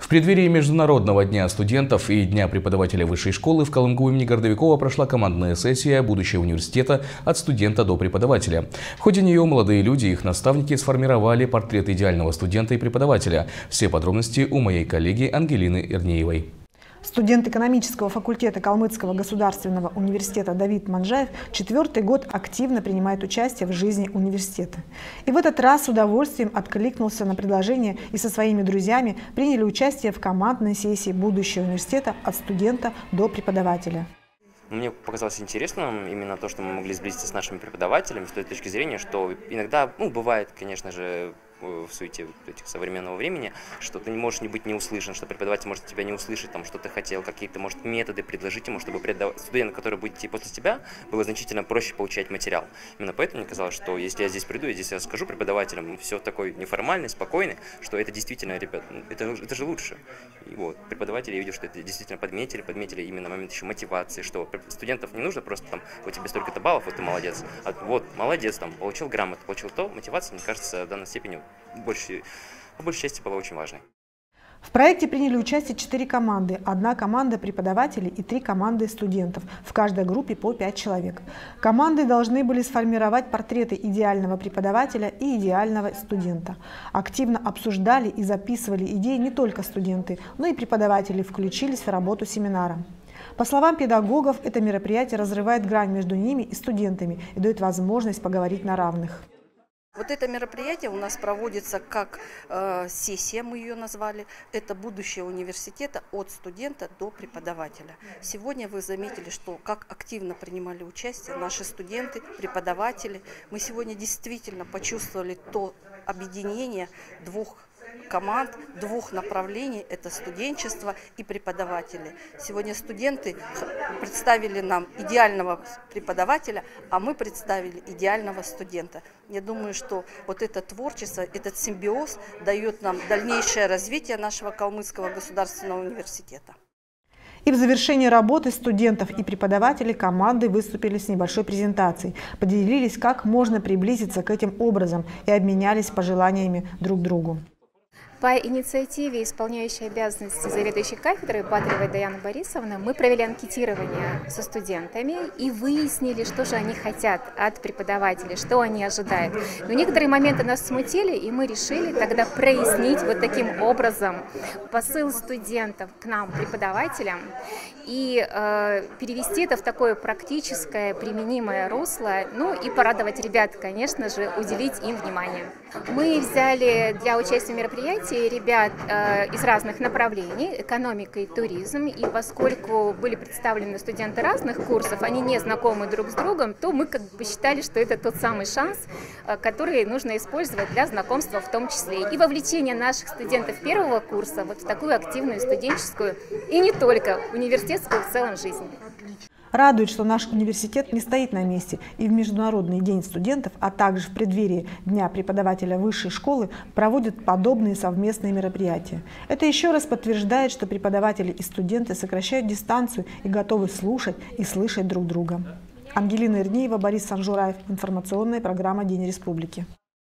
преддверии Международного дня студентов и Дня преподавателя высшей школы в Калынгу имени Гордовикова прошла командная сессия «Будущее университета от студента до преподавателя». В ходе нее молодые люди и их наставники сформировали портрет идеального студента и преподавателя. Все подробности у моей коллеги Ангелины Ирнеевой. Студент экономического факультета Калмыцкого государственного университета Давид Манжаев 4-й год активно принимает участие в жизни университета. И в этот раз с удовольствием откликнулся на предложение и со своими друзьями приняли участие в командной сессии «Будущего университета от студента до преподавателя». Мне показалось интересным именно то, что мы могли сблизиться с нашими преподавателями с той точки зрения, что иногда, бывает, конечно же, в суете этих современного времени, что ты не можешь не услышан, что преподаватель может тебя не услышать, там, что ты хотел, какие-то, может, методы предложить ему, чтобы студент, который будет идти после тебя, было значительно проще получать материал. Именно поэтому мне казалось, что если я здесь приду, я здесь расскажу преподавателям, все такой неформальный, спокойный, что это действительно, ребят, это же лучше. И вот, преподаватели, я видел, что это действительно подметили именно момент еще мотивации, что студентов не нужно просто там, вот тебе столько-то баллов, вот ты молодец, а вот, молодец, там, получил грамоту, получил то, мотивация, мне кажется, в данной степени по большей части была очень важной. В проекте приняли участие 4 команды, 1 команда преподавателей и 3 команды студентов, в каждой группе по 5 человек. Команды должны были сформировать портреты идеального преподавателя и идеального студента. Активно обсуждали и записывали идеи не только студенты, но и преподаватели включились в работу семинара. По словам педагогов, это мероприятие разрывает грань между ними и студентами и дает возможность поговорить на равных. Вот это мероприятие у нас проводится как сессия, мы ее назвали. Это будущее университета от студента до преподавателя. Сегодня вы заметили, что как активно принимали участие наши студенты, преподаватели. Мы сегодня действительно почувствовали то объединение 2 команд, 2 направлений, это студенчество и преподаватели. Сегодня студенты представили нам идеального преподавателя, а мы представили идеального студента. Я думаю, что вот это творчество, этот симбиоз дает нам дальнейшее развитие нашего Калмыцкого государственного университета. И в завершении работы студентов и преподавателей команды выступили с небольшой презентацией, поделились, как можно приблизиться к этим образом и обменялись пожеланиями друг другу. По инициативе исполняющей обязанности заведующей кафедры Батаревой Даяны Борисовны мы провели анкетирование со студентами и выяснили, что же они хотят от преподавателей, что они ожидают. Но некоторые моменты нас смутили, и мы решили тогда прояснить вот таким образом посыл студентов к нам, преподавателям, и перевести это в такое практическое, применимое русло, и порадовать ребят, конечно же, уделить им внимание. Мы взяли для участия в мероприятии ребят из разных направлений, экономика и туризм, и поскольку были представлены студенты разных курсов, они не знакомы друг с другом, то мы считали, что это тот самый шанс, который нужно использовать для знакомства в том числе. И вовлечение наших студентов 1-го курса вот в такую активную студенческую и не только университетскую в целом жизнь. Радует, что наш университет не стоит на месте и в Международный день студентов, а также в преддверии Дня преподавателя высшей школы проводит подобные совместные мероприятия. Это еще раз подтверждает, что преподаватели и студенты сокращают дистанцию и готовы слушать и слышать друг друга. Ангелина Ирнеева, Борис Санжураев. Информационная программа «День Республики».